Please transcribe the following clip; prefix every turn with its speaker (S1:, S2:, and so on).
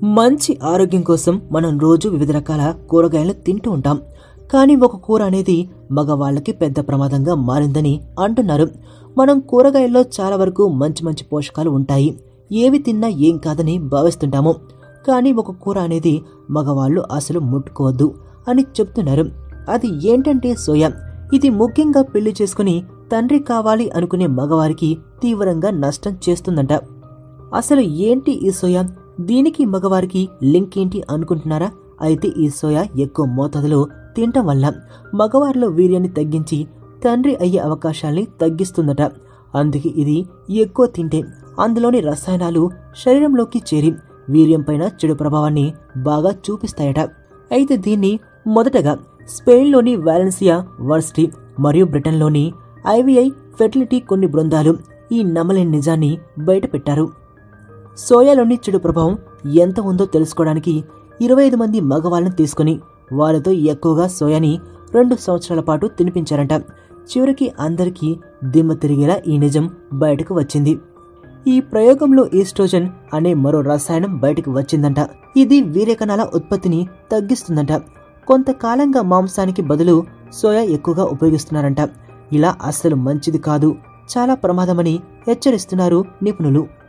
S1: మంచి ఆరోగ్యం కోసం మనం రోజు వివిధ రకాల కూరగాయలను తింటూ ఉంటాం. కానీ ఒక కూర అనేది మగవాళ్ళకి పెద్ద ప్రమాదంగా మారిందని అంటున్నారు. మనం కూరగాయల్లో చాలా వరకు మంచి మంచి పోషకాలు ఉంటాయి, ఏవి తిన్నా ఏం కాదని భావిస్తుంటాము. కానీ ఒక కూర అనేది మగవాళ్ళు అసలు ముట్టుకోవద్దు అని చెప్తున్నారు. అది ఏంటంటే సోయా. ఇది ముఖ్యంగా పెళ్లి చేసుకుని తండ్రి కావాలి అనుకునే మగవారికి తీవ్రంగా నష్టం చేస్తుందంట. అసలు ఏంటి ఈ సోయా, దీనికి మగవారికి లింక్ ఏంటి అనుకుంటున్నారా? అయితే ఈ సోయా ఎక్కువ మోతాదులో తినటం వల్ల మగవారిలో వీర్యాన్ని తగ్గించి తండ్రి అయ్యే అవకాశాల్ని తగ్గిస్తుందట. అందుకే ఇది ఎక్కువ తింటే అందులోని రసాయనాలు శరీరంలోకి చేరి వీర్యం పైన చెడు ప్రభావాన్ని బాగా చూపిస్తాయట. అయితే దీన్ని మొదటగా స్పెయిన్లోని వాలెన్సియా వర్సిటీ మరియు బ్రిటన్లోని ఐవిఐ ఫెర్టిలిటీ కొన్ని బృందాలు ఈ నమ్మలేని నిజాన్ని బయటపెట్టారు. సోయాలోని చెడు ప్రభావం ఎంత ఉందో తెలుసుకోవడానికి 25 మంది మగవాళ్ళని తీసుకుని వారితో ఎక్కువగా సోయాని 2 సంవత్సరాల పాటు తినిపించారంట. చివరికి అందరికీ దిమ్మ తిరిగేలా ఈ నిజం బయటకు వచ్చింది. ఈ ప్రయోగంలో ఈస్ట్రోజన్ అనే మరో రసాయనం బయటకు వచ్చిందంట. ఇది వీర్యకణాల ఉత్పత్తిని తగ్గిస్తుందంట. కొంతకాలంగా మాంసానికి బదులు సోయా ఎక్కువగా ఉపయోగిస్తున్నారంట. ఇలా అస్సలు మంచిది కాదు, చాలా ప్రమాదమని హెచ్చరిస్తున్నారు నిపుణులు.